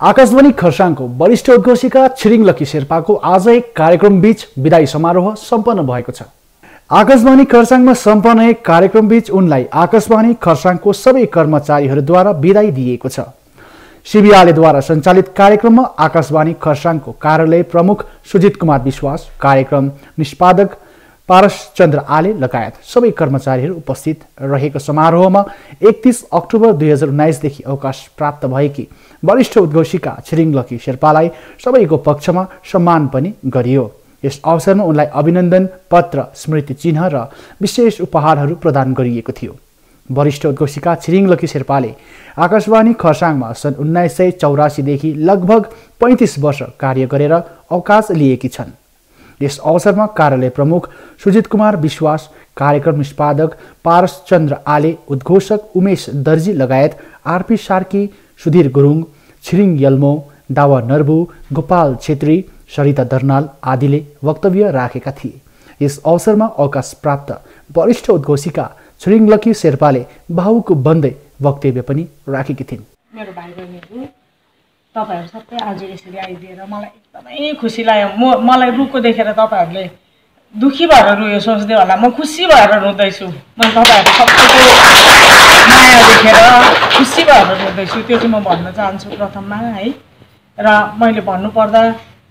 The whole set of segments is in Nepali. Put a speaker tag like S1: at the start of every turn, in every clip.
S1: आकाशवाणी खरसाङको वरिष्ठ उद्घोषिका छिरिङ लकी शेर्पाको आज एक कार्यक्रम बीच विदाई समारोह सम्पन्न भएको छ। आकाशवाणी खरसाङमा सम्पन्न एक कार्यक्रम बीच उनलाई आकाशवाणी खरसाङको सबै कर्मचारीहरूद्वारा विदाई दिएको छ। सिबिआलेद्वारा सञ्चालित कार्यक्रममा आकाशवाणी खरसाङको कार्यालय प्रमुख सुजित कुमार विश्वास, कार्यक्रम निष्पादक पारस चन्द्र आले लगायत सबै कर्मचारीहरू उपस्थित रहेको समारोहमा 31 अक्टोबर 2019 देखि अवकाश प्राप्त भएकी वरिष्ठ उद्घोषिका छिरिङ लकी शेर्पालाई सबैको पक्षमा सम्मान पनि गरियो। यस अवसरमा उनलाई अभिनन्दन पत्र, स्मृति चिन्ह र विशेष उपहारहरू प्रदान गरिएको थियो। वरिष्ठ उद्घोषिका छिरिङ लकी शेर्पाले आकाशवाणी खरसाङमा सन् 1984 देखि लगभग 35 वर्ष कार्य गरेर अवकाश लिएकी छन्। यस अवसरमा कार्यालय प्रमुख सुजित कुमार विश्वास, कार्यक्रम निष्पादक पारस चन्द्र आले, उद्घोषक उमेश दर्जी लगायत आरपी सार्की, सुधीर गुरुङ, छिरिङ यल्मो, दावा नर्बु, गोपाल छेत्री, सरिता दर्नाल आदिले वक्तव्य राखेका थिए। यस अवसरमा अवकाश प्राप्त वरिष्ठ उद्घोषिका छिरिङ लकी शेर्पाले भावुक बन्दै वक्तव्य पनि राखेकी थिइन्।
S2: मेरो भाइ बहिनीहरू तपाईहरु सबै आज यसरी आइदिएर मलाई एकदमै खुसी लाग्यो। मलाई रुखको देखेर तपाईहरुले दुखी भएर रुयो सोच्दै होला, म खुसी भएर रुँदैछु। म तपाईहरु सबैको माया देखेर खुसी भएर रुँदैछु, त्यो चाहिँ म भन्न चाहन्छु प्रथममा है। र मैले भन्नु पर्दा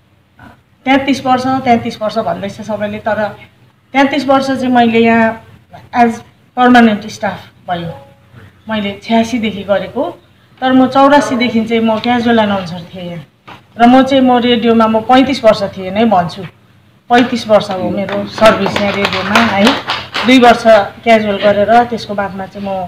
S2: 33 वर्ष भन्दैछ सबैले, तर 33 वर्ष चाहिँ मैले यहाँ एज पर्मानेन्ट स्टाफ भयो। मैले 86 देखि गरेको, तर म 84 देखि चाहिँ म क्याजुअल एनाउन्सर थिएँ यहाँ। र म रेडियोमा 35 वर्ष थिएँ नै भन्छु। 35 वर्ष हो मेरो सर्भिस यहाँ रेडियोमा है। 2 वर्ष क्याजुअल गरेर त्यसको बादमा चाहिँ म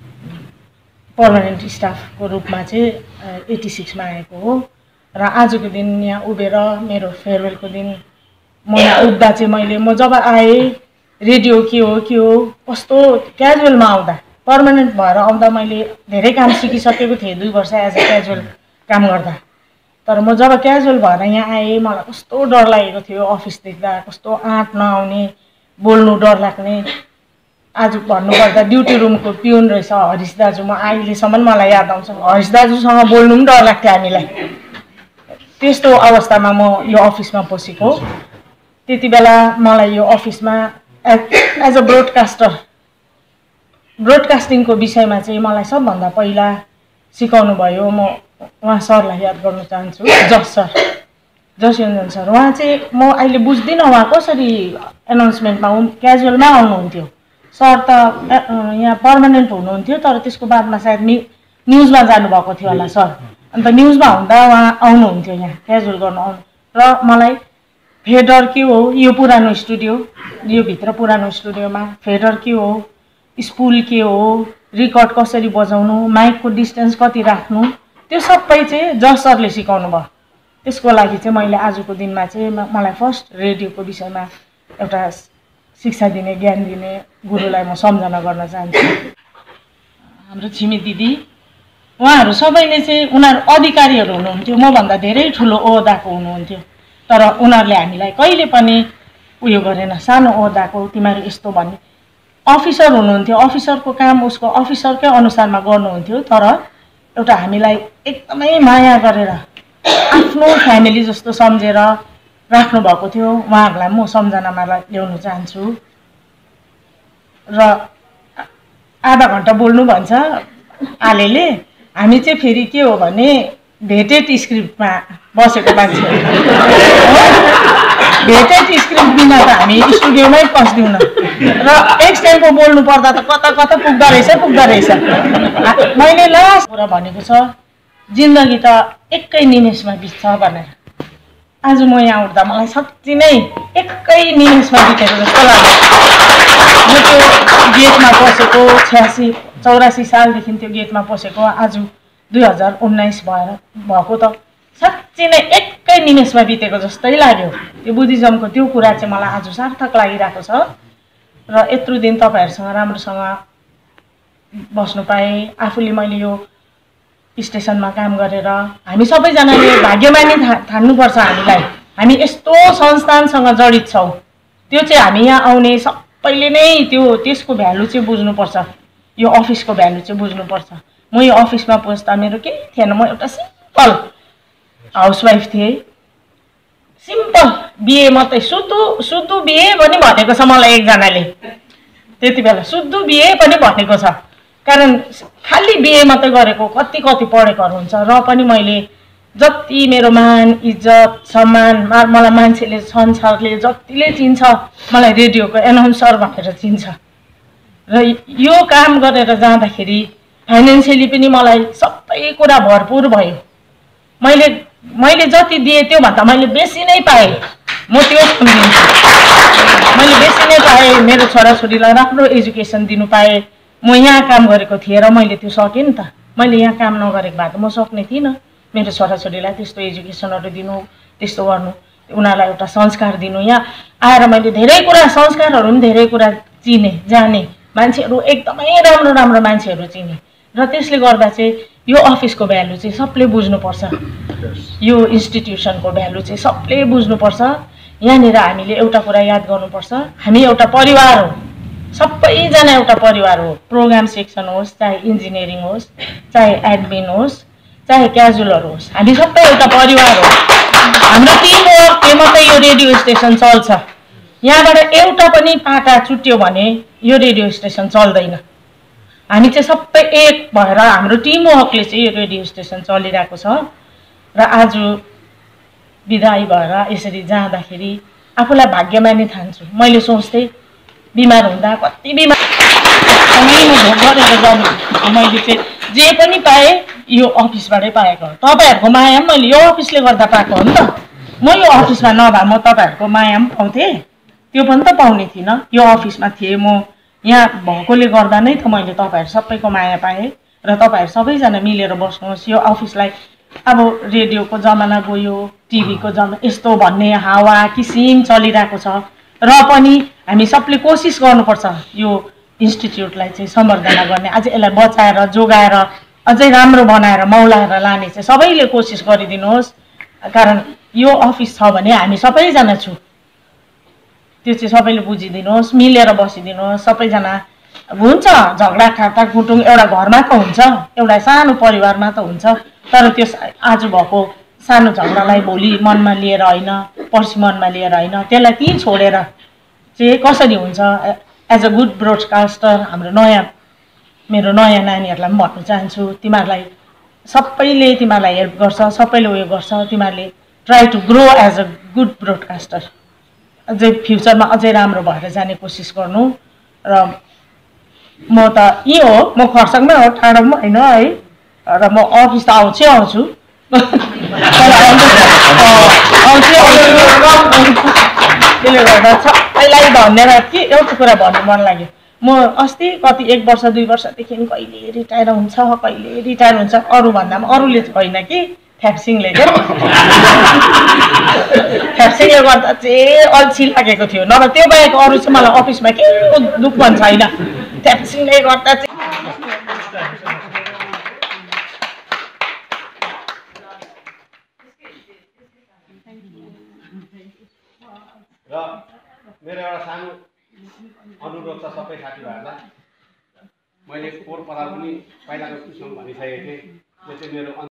S2: पर्मानेन्ट स्टाफको रूपमा चाहिँ 86 मा आएको हो। र आजको दिन यहाँ उभिएर मेरो फेयरवेलको दिन म यहाँ उठ्दा चाहिँ म जब आएँ रेडियो के हो कस्तो क्याजुअलमा आउँदा, पर्मानेन्ट भएर आउँदा मैले धेरै काम सिकिसकेको थिएँ 2 वर्ष एज अ क्याजुअल काम गर्दा। तर म जब क्याजुअल भएर यहाँ आएँ मलाई कस्तो डर लागेको थियो। अफिस देख्दा कस्तो आँट नआउने, बोल्नु डर लाग्ने। आज भन्नुपर्दा ड्युटी रुमको पिउन रहेछ हरिश दाजु, म अहिलेसम्म मलाई याद आउँछ। हरिश दाजुसँग बोल्नु पनि डर लाग्थ्यो हामीलाई। त्यस्तो अवस्थामा म यो अफिसमा पसेको। त्यति बेला मलाई यो अफिसमा एज अ ब्रोडकास्टिङको विषयमा चाहिँ मलाई सबभन्दा पहिला सिकाउनु भयो। म उहाँ सरलाई याद गर्न चाहन्छु, जस योन्जन सर। उहाँ चाहिँ म अहिले बुझ्दिनँ उहाँ कसरी एनाउन्समेन्टमा क्याजुअलमा आउनुहुन्थ्यो। सर त यहाँ पर्मानेन्ट हुनुहुन्थ्यो, तर त्यसको बादमा सायद न्युजमा जानुभएको थियो होला सर। अन्त न्युजमा हुँदा उहाँ आउनुहुन्थ्यो यहाँ क्याजुअल गर्न आउनु। र मलाई फेडर के हो, यो पुरानो स्टुडियो, यो भित्र पुरानो स्टुडियोमा फेडर के हो, स्पुल के हो, रिकर्ड कसरी बजाउनु, माइकको डिस्टेन्स कति राख्नु, त्यो सबै चाहिँ जस सरले सिकाउनु भयो। त्यसको लागि चाहिँ मैले आजको दिनमा चाहिँ मलाई फर्स्ट रेडियोको विषयमा एउटा शिक्षा दिने, ज्ञान दिने गुरुलाई म सम्झना गर्न चाहन्छु। हाम्रो छिमी दिदी, उहाँहरू सबैले चाहिँ उनीहरू अधिकारीहरू हुनुहुन्थ्यो, मभन्दा धेरै ठुलो ओहदाको हुनुहुन्थ्यो। तर उनीहरूले हामीलाई कहिले पनि उयो गरेन, सानो ओहदाको तिमीहरू यस्तो भन्ने। अफिसर हुनुहुन्थ्यो, अफिसरको काम उसको अफिसरकै अनुसारमा गर्नुहुन्थ्यो। तर एउटा हामीलाई एकदमै माया गरेर आफ्नो फ्यामिली जस्तो सम्झेर राख्नु भएको थियो। उहाँहरूलाई म सम्झनामा ल्याउन चाहन्छु। र आधा घन्टा बोल्नु भन्छ आलेले, हामी चाहिँ फेरि के हो भने भेटेड स्क्रिप्टमा बसेको मान्छे। भेटेड स्क्रिप्ट बिना त हामी स्टुडियोमै पस्दैनौँ। र एक्सटेन्डको बोल्नु पर्दा त कता पुग्दो रहेछ। मैले लास्ट कुरा भनेको छ, जिन्दगी त एकै निमेषमा बित्छ भनेर। आज म यहाँ उठ्दा मलाई साँच्चै नै एकै निमेषमा बितेको जस्तो लाग्यो। म त्यो गेटमा पसेको 84 सालदेखि त्यो गेटमा पसेको आज 2019 भएको त साँच्चै नै एकै निमेषमा बितेको जस्तै लाग्यो। त्यो बुद्धिज्मको त्यो कुरा चाहिँ मलाई आज सार्थक लागिरहेको छ। र यत्रो दिन तपाईहरुसँग राम्रोसँग बस्नु पाएँ। आफूले मैले यो स्टेसनमा काम गरेर हामी सबैजनाले भाग्यमानी ठान्नुपर्छ हामीलाई। हामी यस्तो संस्थानसँग जडित छौँ, त्यो चाहिँ हामी यहाँ आउने सबैले नै त्यसको भ्यालु चाहिँ बुझ्नुपर्छ। यो अफिसको भ्यालु चाहिँ बुझ्नुपर्छ। म यो अफिसमा पस्दा मेरो केही थिएन, म एउटा सिम्पल हाउसवाइफ थिएँ। सिम्पल बिहे मात्रै, सुधु बिहे पनि भनेको छ मलाई एकजनाले। त्यति बेला सुधु बिहे पनि भनेको छ। कारण खालि बिहे मात्रै गरेको कति पढेकोहरू हुन्छ। र पनि मैले जति मेरो मान इज्जत सम्मान मलाई मान्छेले संसारले जतिले चिन्छ, मलाई रेडियोको एनाउन्सर भनेर चिन्छ। र यो काम गरेर जाँदाखेरि फाइनेन्सियली पनि मलाई सबै कुरा भरपुर भयो। मैले जति दिएँ त्योभन्दा मैले बेसी नै पाएँ। म त्यो सम्झिन्छु। मैले बेसी नै पाएँ। मेरो छोराछोरीलाई राम्रो एजुकेसन दिनु पाएँ। म यहाँ काम गरेको थिएँ र मैले त्यो सकेँ नि त। मैले यहाँ काम नगरेको भए त म सक्ने थिइनँ। मेरो छोराछोरीलाई त्यस्तो एजुकेसनहरू दिनु, त्यस्तो गर्नु, उनीहरूलाई एउटा संस्कार दिनु। यहाँ आएर मैले धेरै कुरा, संस्कारहरू पनि धेरै कुरा चिने, जाने। मान्छेहरू एकदमै राम्रो राम्रो मान्छेहरू चिने। र त्यसले गर्दा चाहिँ यो अफिसको भ्यालु चाहिँ सबले बुझ्नुपर्छ। यो इन्स्टिट्युसनको भ्यालु चाहिँ सबले बुझ्नुपर्छ। यहाँनिर हामीले एउटा कुरा याद गर्नुपर्छ, हामी एउटा परिवार हो। सबैजना एउटा परिवार हो। प्रोग्राम सेक्सन होस्, चाहे इन्जिनियरिङ होस्, चाहे एडमिन होस्, चाहे क्याजुअलहरू होस्, हामी सबै एउटा परिवार हो। हाम्रो टिम वर्कले मात्रै यो रेडियो स्टेसन चल्छ। यहाँबाट एउटा पनि पाटा छुट्यो भने यो रेडियो स्टेसन चल्दैन। हामी चाहिँ सबै एक भएर हाम्रो टिम वर्कले चाहिँ यो रेडियो स्टेसन चलिरहेको छ। र आज बिदाई भएर यसरी जाँदाखेरि आफूलाई भाग्यमानी ठान्छु। मैले सोच्थेँ बिमार हुँदा कति बिमार गरेर जानु, मैले चाहिँ जे पनि पाएँ यो अफिसबाटै पाएको हो। तपाईँहरूको माया पनि मैले यो अफिसले गर्दा पाएको हो नि त। म यो अफिसमा नभए म तपाईँहरूको माया पनि पाउँथेँ, त्यो पनि त पाउने थिइनँ। यो अफिसमा थिएँ म, यहाँ भएकोले गर्दा नै त मैले तपाईँहरू सबैको माया पाएँ। र तपाईँहरू सबैजना मिलेर बस्नुहोस्। यो अफिसलाई अब रेडियोको जमाना गयो, टिभीको जमाना यस्तो भन्ने हावा किसिम चलिरहेको छ। र पनि हामी सबले कोसिस गर्नुपर्छ यो इन्स्टिट्युटलाई चाहिँ सम्वर्धना गर्ने, अझै यसलाई बचाएर जोगाएर अझै राम्रो बनाएर मौलाएर लाने चाहिँ सबैले कोसिस गरिदिनुहोस्। कारण यो अफिस छ भने हामी सबैजना छु, त्यो चाहिँ सबैले बुझिदिनुहोस्, मिलेर बसिदिनुहोस्। सबैजना हुन्छ झगडा खाता कुटुङ एउटा घरमा त हुन्छ, एउटा सानो परिवारमा त हुन्छ। तर त्यो आज भएको सानो झगडालाई भोलि मनमा लिएर होइन, पर्सि मनमा लिएर होइन, त्यसलाई त्यहीँ छोडेर चाहिँ कसरी हुन्छ। एज अ गुड ब्रोडकास्टर हाम्रो मेरो नयाँ नानीहरूलाई पनि भन्न चाहन्छु, तिमीहरूलाई सबैले तिमीहरूलाई हेल्प गर्छ, सबैले उयो गर्छ। तिमीहरूले try to grow as a good broadcaster. अझै फ्युचरमा अझै राम्रो भएर जाने कोसिस गर्नु। र म त यही हो, म खरसाङमै हो, टाढो पनि होइन है। र म अफिस त आउँछु त्यसले गर्दा सबैलाई धन्यवाद। कि एउटा कुरा भन्नु मन लाग्यो, म अस्ति कति 1 वर्ष 2 वर्षदेखि कहिले रिटायर हुन्छ कहिले रिटायर हुन्छ अरू भन्दा पनि अरूले होइन कि थ्याप्सिङले क्या थ्याप्सिङले गर्दा चाहिँ अल्छी लागेको थियो। नभए त्यो बाहेक अरू चाहिँ मलाई अफिसमा केहीको दुःख पनि छैन। थ्याप्सिङले गर्दा चाहिँ
S3: र मेरो एउटा सानो अनुरोध छ सबै साथीभाइहरूलाई। मैले पोहोर परार पनि पहिलाको किसिम भनिसकेको थिएँ, त्यो चाहिँ मेरो